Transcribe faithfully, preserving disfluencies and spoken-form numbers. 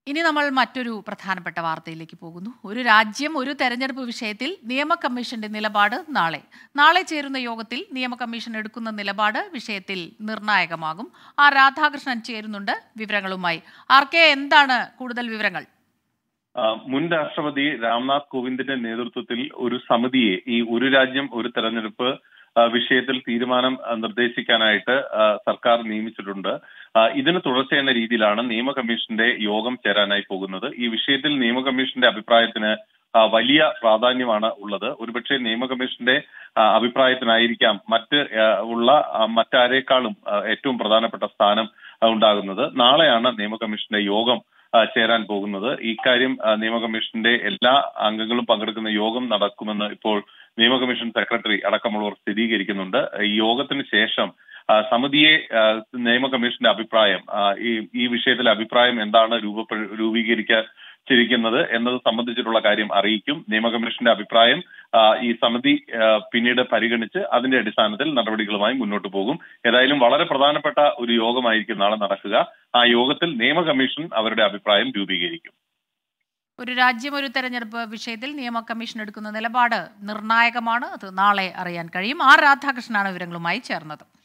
ഇനി നമ്മൾ മറ്റൊരു പ്രധാനപ്പെട്ട വാർത്തയിലേക്ക് പോകുന്നു. ഒരു രാജ്യം ഒരു തെരഞ്ഞെടുപ്പ് വിഷയത്തിൽ നിയമ കമ്മീഷന്റെ നിലപാട് നാളെ. നാളെ ചേരുന്ന യോഗത്തിൽ നിയമ കമ്മീഷൻ എടുക്കുന്ന നിലപാട് വിഷയത്തിൽ നിർണായകമാകും. ആർ രാധാകൃഷ്ണൻ ചേരുന്നുണ്ട് വിവരങ്ങളുമായി. ആർ കെ, എന്താണ് കൂടുതൽ വിവരങ്ങൾ? മുൻ രാഷ്ട്രപതി രാംനാഥ് കോവിന്ദിന്റെ നേതൃത്വത്തിൽ ഒരു സമിതിയെ ഈ ഒരു രാജ്യം ഒരു തെരഞ്ഞെടുപ്പ് വിഷയത്തിൽ തീരുമാനം നിർദ്ദേശിക്കാനായിട്ട് സർക്കാർ നിയമിച്ചിട്ടുണ്ട്. ഇതിന് തുടർച്ച എന്ന രീതിയിലാണ് നിയമ കമ്മീഷന്റെ യോഗം ചേരാനായി പോകുന്നത്. ഈ വിഷയത്തിൽ നിയമ കമ്മീഷന്റെ അഭിപ്രായത്തിന് വലിയ പ്രാധാന്യമാണ് ഉള്ളത്. ഒരുപക്ഷെ നിയമ കമ്മീഷന്റെ അഭിപ്രായത്തിനായിരിക്കാം മറ്റ് ഉള്ള മറ്റാരേക്കാളും ഏറ്റവും പ്രധാനപ്പെട്ട സ്ഥാനം ഉണ്ടാകുന്നത്. നാളെയാണ് നിയമ കമ്മീഷന്റെ യോഗം ചേരാൻ പോകുന്നത്. ഇക്കാര്യം നിയമ കമ്മീഷന്റെ എല്ലാ അംഗങ്ങളും പങ്കെടുക്കുന്ന യോഗം നടക്കുമെന്ന് ഇപ്പോൾ നിയമ കമ്മീഷൻ സെക്രട്ടറി അടക്കമുള്ളവർ സ്ഥിരീകരിക്കുന്നുണ്ട്. ഈ യോഗത്തിന് ശേഷം സമിതിയെ നിയമ കമ്മീഷന്റെ അഭിപ്രായം ഈ ഈ വിഷയത്തിലെ അഭിപ്രായം എന്താണ് രൂപ രൂപീകരിച്ചിരിക്കുന്നത് എന്നത് സംബന്ധിച്ചിട്ടുള്ള കാര്യം അറിയിക്കും. നിയമ കമ്മീഷന്റെ അഭിപ്രായം ഈ സമിതി പിന്നീട് പരിഗണിച്ച് അതിന്റെ അടിസ്ഥാനത്തിൽ നടപടികളുമായി മുന്നോട്ട് പോകും. ഏതായാലും വളരെ പ്രധാനപ്പെട്ട ഒരു യോഗമായിരിക്കും നാളെ നടക്കുക. ആ യോഗത്തിൽ നിയമ കമ്മീഷൻ അവരുടെ അഭിപ്രായം രൂപീകരിക്കും. ഒരു രാജ്യം ഒരു തെരഞ്ഞെടുപ്പ് വിഷയത്തിൽ നിയമ കമ്മീഷൻ എടുക്കുന്ന നിലപാട് നിർണായകമാണ്. അത് നാളെ അറിയാൻ കഴിയും. ആർ രാധാകൃഷ്ണനാണ് വിവരങ്ങളുമായി ചേർന്നത്.